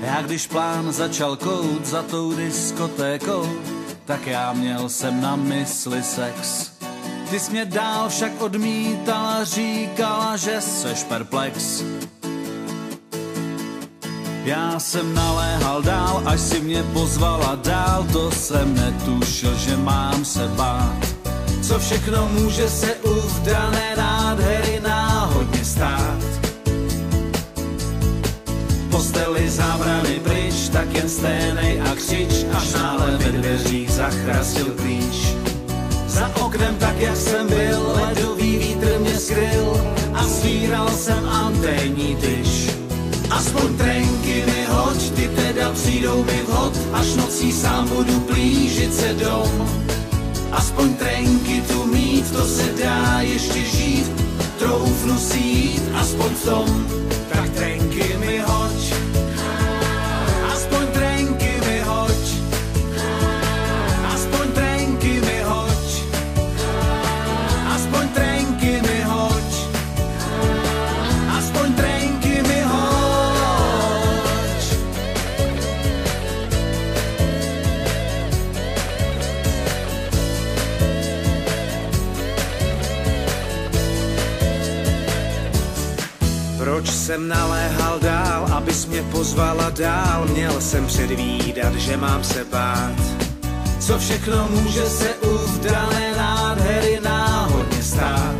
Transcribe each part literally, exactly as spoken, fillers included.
Já když plán začal kout za tou diskotékou, tak já měl jsem na mysli sex. Ty jsi mě dál však odmítala, říkala, že seš perplex. Já jsem naléhal dál, až si mě pozvala dál, to jsem netušil, že mám se bát. Co všechno může se u vdané nádhery náhodně stát. Posteli zábrany pryč, tak jen sténej a křič, až náhle ve dveřích zachrastil klíč. Za oknem tak, jak jsem byl, ledový vítr mě skryl a svíral jsem anténní tyč. Aspoň trenky mi hoď, ty teda přijdou mi vhod, až nocí sám budu plížit se dom. Aspoň trenky tu mít, to se dá ještě žít, troufnu si jít, aspoň v tom, tak trenky mi hoď. Aspoň trenky mi hoď. Aspoň trenky mi hoď. Aspoň trenky mi hoď. Aspoň trenky mi hoď. Proč jsem naléhal dál, abys mě pozvala dál? Měl jsem předvídat, že mám se bát. Co všechno může se u vdané nádhery náhodně stát.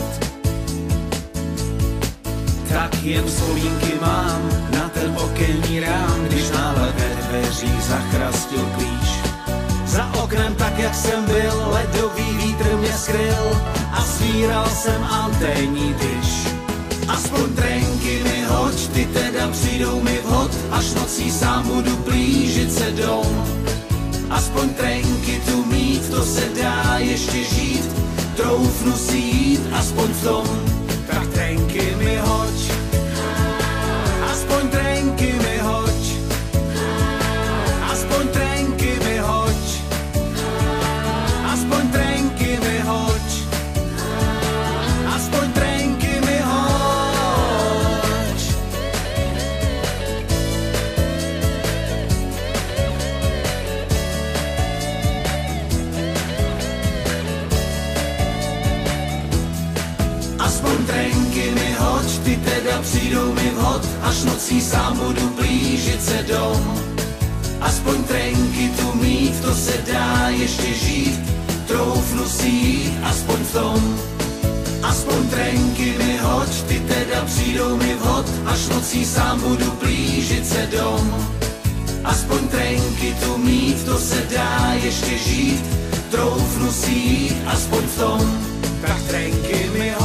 Tak jen vzpomínky mám na ten okenní rám, když náhle ve dveřích zachrastil klíč. Za oknem tak, jak jsem byl, ledový vítr mě skryl a svíral jsem anténní tyč. Aspoň trenky mi hoď, ty teda přijdou mi vhod, až nocí sám budu plížit se dom. Aspoň trenky tu mít, to se dá ještě žít, troufnu si jít, aspoň v tom, tak trenky mi hoď. Aspoň trenky mi hoď. Aspoň trenky mi hoď. Aspoň trenky mi hoď. Aspoň trenky mi hoď. Aspoň trenky mi hoď, ty teda přijdou mi vhod, až nocí sám budu plížit se dom. Aspoň trenky tu mít, to se dá ještě žít, troufnu si jít, aspoň v tom. Aspoň trenky mi hoď, ty teda přijdou mi vhod, až nocí sám budu plížit se dom. Aspoň trenky tu mít, to se dá ještě žít, troufnu si jít, aspoň v tom, tak trenky mi hoď.